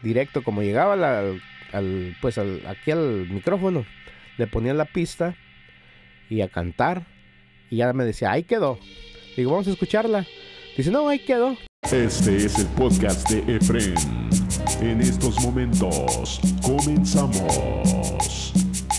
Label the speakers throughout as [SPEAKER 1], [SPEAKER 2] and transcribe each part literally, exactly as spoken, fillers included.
[SPEAKER 1] directo, como llegaba la, al, pues al, aquí al micrófono, le ponía la pista y a cantar, y ya me decía, ahí quedó. Digo, vamos a escucharla. Dice, no, ahí quedó.
[SPEAKER 2] Este es el podcast de Efren. En estos momentos comenzamos.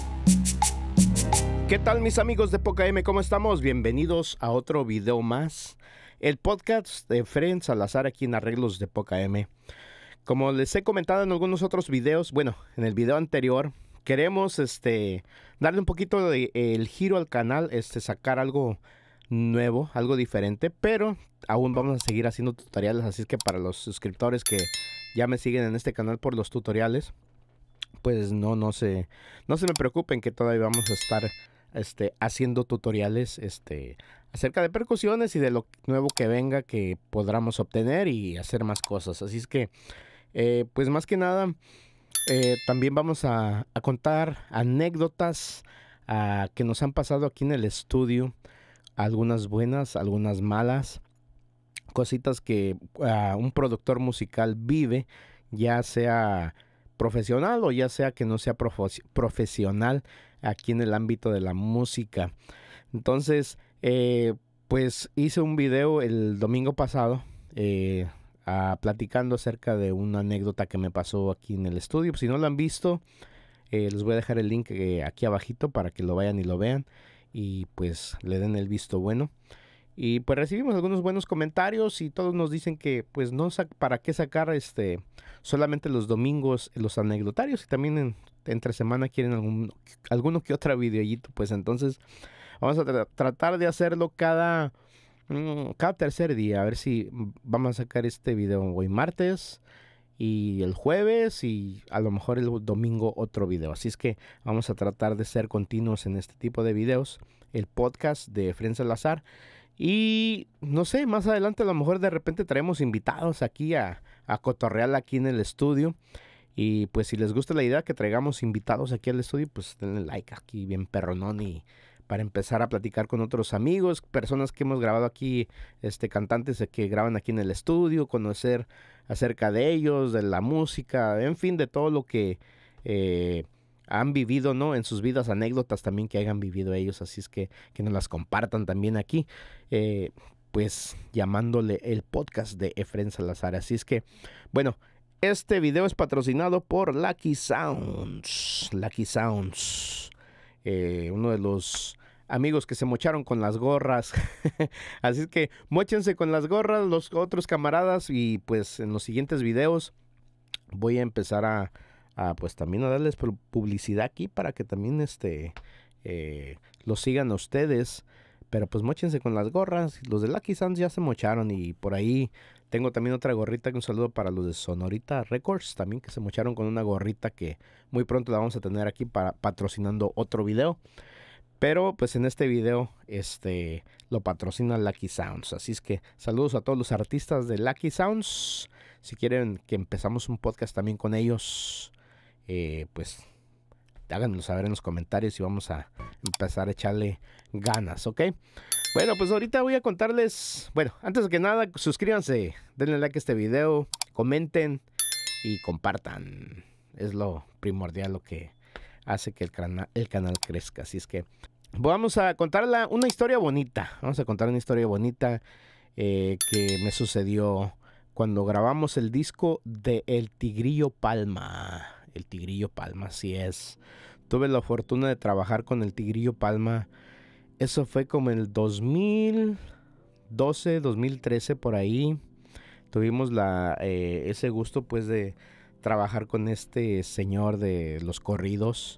[SPEAKER 1] ¿Qué tal, mis amigos de Poca M? ¿Cómo estamos? Bienvenidos a otro video más. El podcast de Efren Salazar aquí en Arreglos de Poca M. Como les he comentado en algunos otros videos, bueno, en el video anterior, queremos este darle un poquito de el giro al canal, este sacar algo nuevo, algo diferente, pero aún vamos a seguir haciendo tutoriales, así es que para los suscriptores que ya me siguen en este canal por los tutoriales, pues no, no se, no se me preocupen que todavía vamos a estar este, haciendo tutoriales este, acerca de percusiones y de lo nuevo que venga que podamos obtener y hacer más cosas. Así es que, eh, pues más que nada, eh, también vamos a, a contar anécdotas uh, que nos han pasado aquí en el estudio. Algunas buenas, algunas malas. Cositas que uh, un productor musical vive, ya sea profesional o ya sea que no sea profe- profesional aquí en el ámbito de la música. Entonces, eh, pues hice un video el domingo pasado eh, a, platicando acerca de una anécdota que me pasó aquí en el estudio. Si no lo han visto, eh, les voy a dejar el link eh, aquí abajito para que lo vayan y lo vean y pues le den el visto bueno. Y pues recibimos algunos buenos comentarios y todos nos dicen que pues no para qué sacar este solamente los domingos los anecdotarios y también en, entre semana quieren algún, alguno que otro videollito. Pues entonces vamos a tra tratar de hacerlo cada, mmm, cada tercer día. A ver si vamos a sacar este video hoy martes y el jueves y a lo mejor el domingo otro video. Así es que vamos a tratar de ser continuos en este tipo de videos. El podcast de Efren Salazar. Y no sé, más adelante a lo mejor de repente traemos invitados aquí a, a cotorrear aquí en el estudio. Y pues si les gusta la idea que traigamos invitados aquí al estudio, pues denle like aquí bien perronón y para empezar a platicar con otros amigos, personas que hemos grabado aquí, este cantantes que graban aquí en el estudio, conocer acerca de ellos, de la música, en fin, de todo lo que eh, han vivido, ¿no? En sus vidas, anécdotas también que hayan vivido ellos, así es que, que nos las compartan también aquí, eh, pues llamándole el podcast de Efren Salazar. Así es que, bueno, este video es patrocinado por Lucky Sounds, Lucky Sounds, eh, uno de los amigos que se mocharon con las gorras, así es que móchense con las gorras los otros camaradas y pues en los siguientes videos voy a empezar a Ah, pues también a darles publicidad aquí para que también este eh, los sigan a ustedes. Pero pues móchense con las gorras. Los de Lucky Sounds ya se mocharon. Y por ahí tengo también otra gorrita. Que un saludo para los de Sonorita Records también, que se mocharon con una gorrita que muy pronto la vamos a tener aquí para patrocinando otro video. Pero pues en este video este lo patrocina Lucky Sounds. Así es que saludos a todos los artistas de Lucky Sounds. Si quieren que empezamos un podcast también con ellos, Eh, pues háganoslo saber en los comentarios y vamos a empezar a echarle ganas, ¿ok? Bueno, pues ahorita voy a contarles, bueno, antes que nada, suscríbanse, denle like a este video, comenten y compartan. Es lo primordial, lo que hace que el, cana el canal crezca. Así es que vamos a contar una historia bonita. Vamos a contar una historia bonita eh, que me sucedió cuando grabamos el disco de El Tigrillo Palma. El Tigrillo Palma, así es. Tuve la fortuna de trabajar con el Tigrillo Palma. Eso fue como el dos mil doce, dos mil trece, por ahí. Tuvimos la, eh, ese gusto pues de trabajar con este señor de los corridos.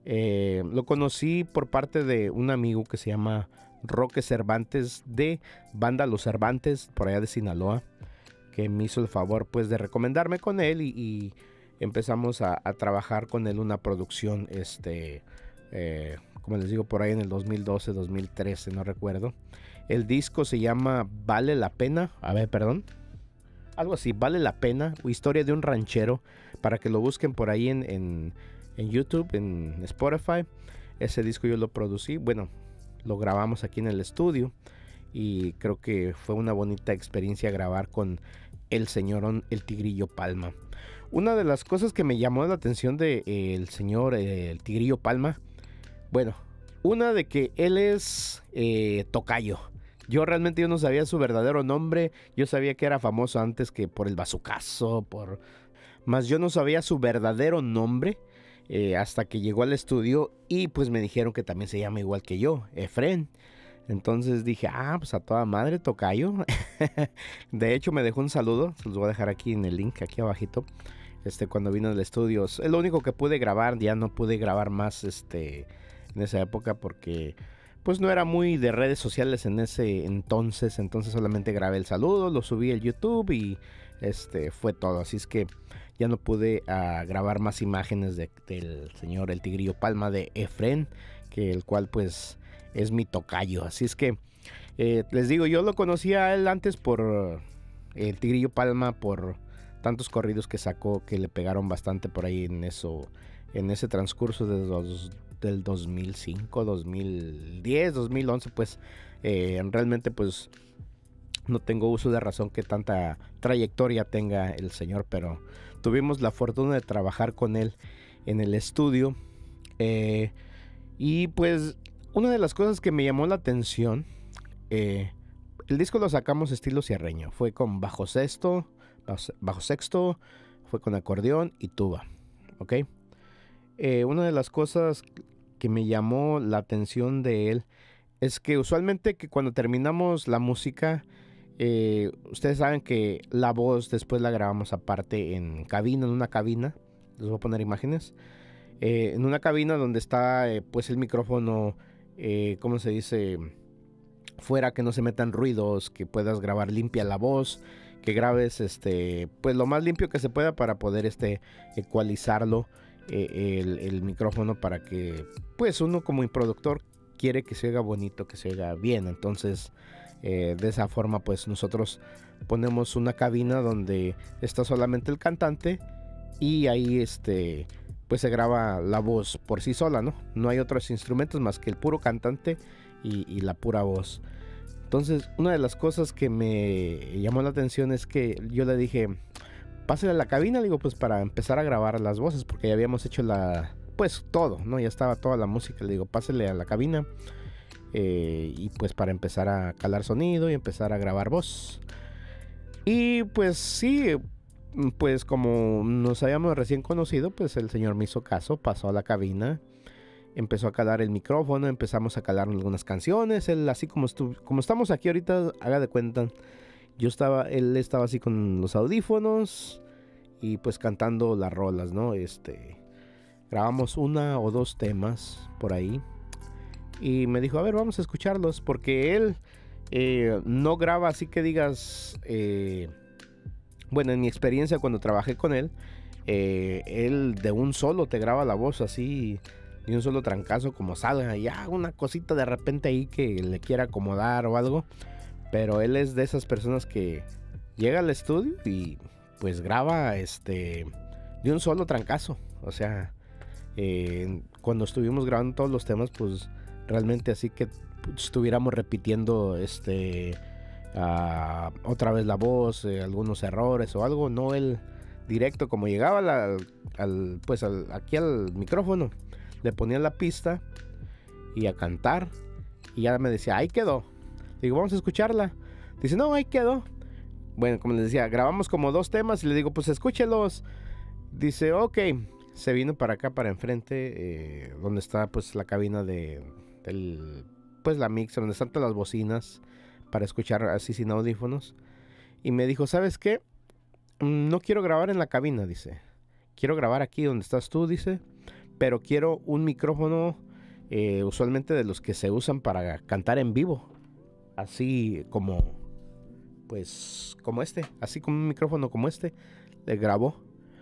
[SPEAKER 1] Eh, lo conocí por parte de un amigo que se llama Roque Cervantes, de Banda Los Cervantes, por allá de Sinaloa, que me hizo el favor pues de recomendarme con él y... y empezamos a, a trabajar con él una producción, este, eh, como les digo, por ahí en el dos mil doce, dos mil trece, no recuerdo. El disco se llama Vale la Pena, a ver, perdón, algo así, Vale la Pena, o Historia de un Ranchero, para que lo busquen por ahí en, en, en YouTube, en Spotify. Ese disco yo lo producí, bueno, lo grabamos aquí en el estudio y creo que fue una bonita experiencia grabar con el señorón El Tigrillo Palma. una de las cosas que me llamó la atención de eh, el señor eh, el Tigrillo Palma, bueno, una de que él es eh, tocayo. Yo realmente yo no sabía su verdadero nombre. Yo sabía que era famoso antes que por el bazucazo, por... Más yo no sabía su verdadero nombre eh, hasta que llegó al estudio y pues me dijeron que también se llama igual que yo, Efren. Entonces dije, ah, pues a toda madre, tocayo. De hecho me dejó un saludo, se los voy a dejar aquí en el link, aquí abajito. Este, cuando vino al estudio, es lo único que pude grabar, ya no pude grabar más este, en esa época porque pues no era muy de redes sociales en ese entonces. Entonces solamente grabé el saludo, lo subí al YouTube y este, fue todo. Así es que ya no pude uh, grabar más imágenes de, del señor el Tigrillo Palma de Efren, que el cual pues es mi tocayo. Así es que eh, les digo, yo lo conocía a él antes por uh, el Tigrillo Palma, por tantos corridos que sacó que le pegaron bastante por ahí en eso, en ese transcurso de los, del dos mil cinco, dos mil diez, dos mil once, pues eh, realmente pues no tengo uso de razón que tanta trayectoria tenga el señor, pero tuvimos la fortuna de trabajar con él en el estudio. Eh, y pues una de las cosas que me llamó la atención, eh, el disco lo sacamos estilo sierreño. Fue con bajo sexto, bajo, bajo sexto, fue con acordeón y tuba. ¿Ok? Eh, una de las cosas que me llamó la atención de él es que usualmente que cuando terminamos la música... Eh, ustedes saben que la voz después la grabamos aparte en cabina, en una cabina. Les voy a poner imágenes. Eh, en una cabina donde está eh, pues el micrófono, eh, ¿cómo se dice? Fuera, que no se metan ruidos, que puedas grabar limpia la voz, que grabes este, pues lo más limpio que se pueda para poder este, ecualizarlo, eh, el, el micrófono, para que pues uno como productor quiere que se oiga bonito, que se oiga bien. Entonces... Eh, de esa forma pues nosotros ponemos una cabina donde está solamente el cantante y ahí este pues se graba la voz por sí sola, ¿no? No hay otros instrumentos más que el puro cantante y, y la pura voz. Entonces una de las cosas que me llamó la atención es que yo le dije, pásale a la cabina, digo, pues para empezar a grabar las voces, porque ya habíamos hecho la pues todo, ¿no? Ya estaba toda la música. Le digo, pásale a la cabina. Eh, y pues para empezar a calar sonido y empezar a grabar voz. Y pues sí, pues como nos habíamos recién conocido, pues el señor me hizo caso, pasó a la cabina, empezó a calar el micrófono, empezamos a calar algunas canciones. Él así como, estu- como estamos aquí ahorita, haga de cuenta, yo estaba, él estaba así con los audífonos y pues cantando las rolas, ¿no? Este, grabamos una o dos temas por ahí. Y me dijo, a ver, vamos a escucharlos, porque él eh, no graba así que digas, eh, bueno, en mi experiencia cuando trabajé con él, eh, él de un solo te graba la voz así, de un solo trancazo como salga, ya una cosita de repente ahí que le quiera acomodar o algo, pero él es de esas personas que llega al estudio y pues graba este de un solo trancazo. O sea, eh, cuando estuvimos grabando todos los temas, pues realmente así que estuviéramos repitiendo este uh, otra vez la voz, eh, algunos errores o algo, no, él directo como llegaba la, al, pues al, aquí al micrófono, le ponía la pista y a cantar, y ya me decía, ahí quedó. Digo, vamos a escucharla. Dice, no, ahí quedó. Bueno, como les decía, grabamos como dos temas y le digo, pues escúchelos. Dice, ok. Se vino para acá, para enfrente, eh, donde está pues la cabina de del, pues la mixer, donde están todas las bocinas para escuchar así sin audífonos. Y me dijo, ¿sabes qué? No quiero grabar en la cabina, dice. Quiero grabar aquí donde estás tú, dice. Pero quiero un micrófono eh, usualmente de los que se usan para cantar en vivo. Así como, pues, como este. Así como un micrófono como este. Le grabó.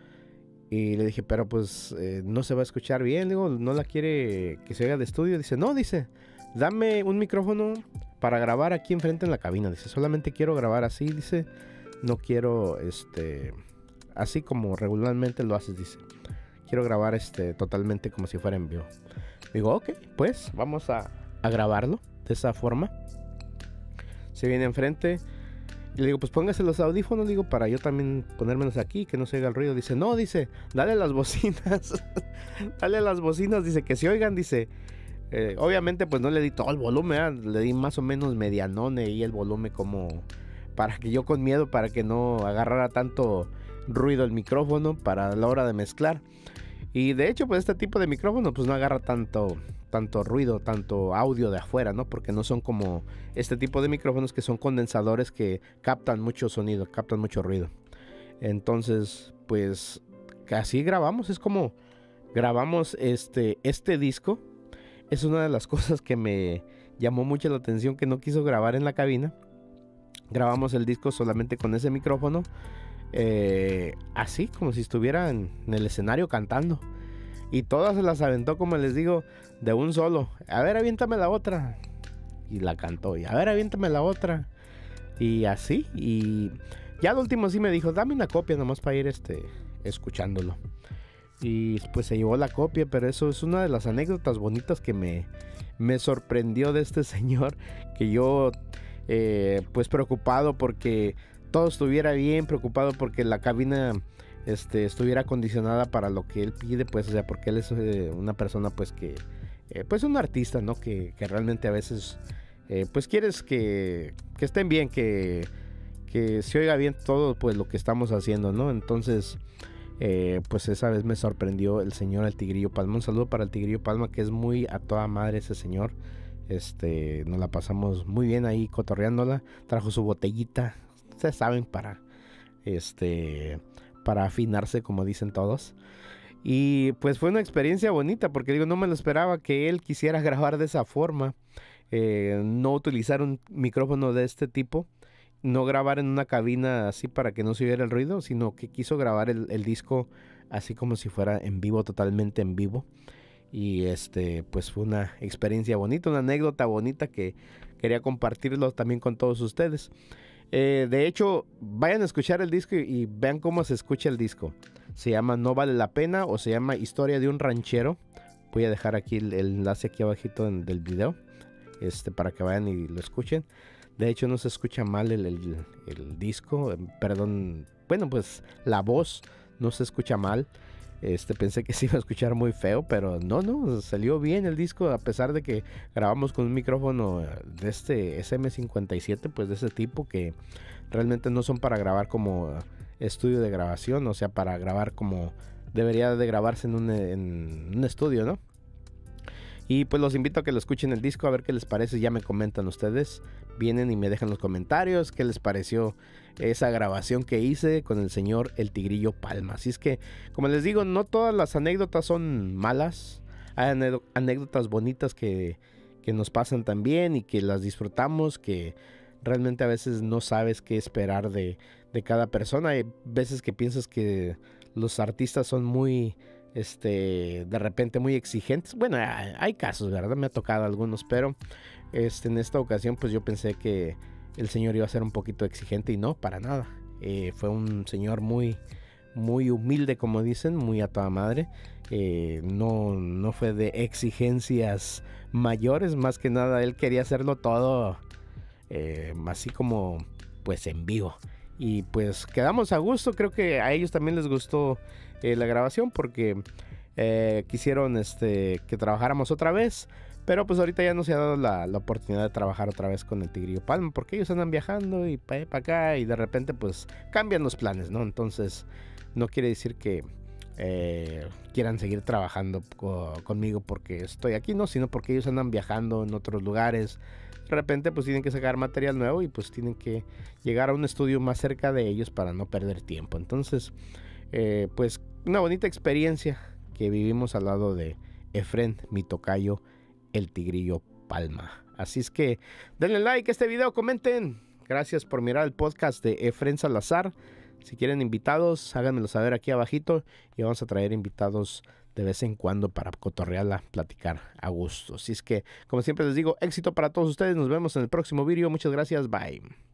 [SPEAKER 1] Y le dije, pero pues eh, no se va a escuchar bien. Digo, no la quiere que se oiga de estudio. Dice, no, dice, dame un micrófono para grabar aquí enfrente en la cabina. Dice, solamente quiero grabar así, dice. No quiero, este, así como regularmente lo haces, dice. Quiero grabar, este, totalmente como si fuera en vivo. Digo, ok, pues vamos a, a grabarlo de esa forma. Se viene enfrente. Y le digo, pues póngase los audífonos, digo, para yo también ponérmelos aquí, que no se oiga el ruido. Dice, no, dice, dale las bocinas. Dale las bocinas, dice, que se oigan, dice. Eh, obviamente, pues no le di todo el volumen, ¿eh? Le di más o menos medianone y el volumen como para que yo con miedo, para que no agarrara tanto ruido el micrófono para la hora de mezclar. Y de hecho, pues este tipo de micrófono, pues no agarra tanto... tanto ruido, tanto audio de afuera, ¿no? Porque no son como este tipo de micrófonos que son condensadores que captan mucho sonido, captan mucho ruido. Entonces, pues así grabamos, es como grabamos este, este disco. Es una de las cosas que me llamó mucho la atención, que no quiso grabar en la cabina. Grabamos el disco solamente con ese micrófono, eh, así como si estuviera en, en el escenario cantando. Y todas se las aventó, como les digo, de un solo. A ver, aviéntame la otra. Y la cantó. Y a ver, aviéntame la otra. Y así. Y ya al último sí me dijo, dame una copia nomás para ir este, escuchándolo. Y pues se llevó la copia. Pero eso es una de las anécdotas bonitas que me, me sorprendió de este señor. Que yo, eh, pues preocupado porque todo estuviera bien. Preocupado porque la cabina... Este, estuviera acondicionada para lo que él pide, pues, o sea, porque él es eh, una persona, pues, que, eh, pues, un artista, ¿no? Que, que realmente a veces, eh, pues, quieres que, que estén bien, que, que se oiga bien todo, pues, lo que estamos haciendo, ¿no? Entonces, eh, pues, esa vez me sorprendió el señor, el Tigrillo Palma. Un saludo para el Tigrillo Palma, que es muy a toda madre ese señor. Este, nos la pasamos muy bien ahí cotorreándola. Trajo su botellita, ustedes saben, para, este... para afinarse, como dicen todos. Y pues fue una experiencia bonita, porque digo, no me lo esperaba que él quisiera grabar de esa forma, eh, no utilizar un micrófono de este tipo, no grabar en una cabina así para que no se oyera el ruido, sino que quiso grabar el, el disco así como si fuera en vivo, totalmente en vivo. Y este, pues fue una experiencia bonita, una anécdota bonita que quería compartirlo también con todos ustedes. Eh, de hecho, vayan a escuchar el disco y, y vean cómo se escucha el disco. Se llama No Vale la Pena, o se llama Historia de un Ranchero. Voy a dejar aquí el, el enlace aquí abajito en, del video, este, para que vayan y lo escuchen. De hecho, no se escucha mal el, el, el disco, perdón, bueno, pues la voz no se escucha mal. Este, pensé que se iba a escuchar muy feo, pero no, no, salió bien el disco, a pesar de que grabamos con un micrófono de este ese eme cincuenta y siete, pues de ese tipo, que realmente no son para grabar como estudio de grabación, o sea, para grabar como debería de grabarse en un, en un estudio, ¿no? Y pues los invito a que lo escuchen el disco, a ver qué les parece. Ya me comentan ustedes, vienen y me dejan los comentarios qué les pareció esa grabación que hice con el señor El Tigrillo Palma. Así es que, como les digo, no todas las anécdotas son malas. Hay anécdotas bonitas que, que nos pasan también y que las disfrutamos, que realmente a veces no sabes qué esperar de, de cada persona. Hay veces que piensas que los artistas son muy... este de repente muy exigentes. Bueno, hay, hay casos, ¿verdad? Me ha tocado algunos, pero este, en esta ocasión pues yo pensé que el señor iba a ser un poquito exigente, y no, para nada. Eh, fue un señor muy muy humilde, como dicen, muy a toda madre. Eh, no, no fue de exigencias mayores, más que nada él quería hacerlo todo eh, así como pues en vivo. Y pues quedamos a gusto. Creo que a ellos también les gustó eh, la grabación, porque eh, quisieron este, que trabajáramos otra vez. Pero pues ahorita ya no se ha dado la, la oportunidad de trabajar otra vez con el Tigrillo Palma, porque ellos andan viajando y para pa acá, y de repente pues cambian los planes, ¿no? Entonces no quiere decir que eh, quieran seguir trabajando co conmigo porque estoy aquí, no, sino porque ellos andan viajando en otros lugares. De repente pues tienen que sacar material nuevo y pues tienen que llegar a un estudio más cerca de ellos para no perder tiempo. Entonces eh, pues una bonita experiencia que vivimos al lado de Efren, mi tocayo, el Tigrillo Palma. Así es que denle like a este video, comenten. Gracias por mirar el podcast de Efren Salazar. Si quieren invitados, háganmelo saber aquí abajito, y vamos a traer invitados de vez en cuando para cotorrearla, platicar a gusto. Así es que, como siempre les digo, éxito para todos ustedes. Nos vemos en el próximo video. Muchas gracias. Bye.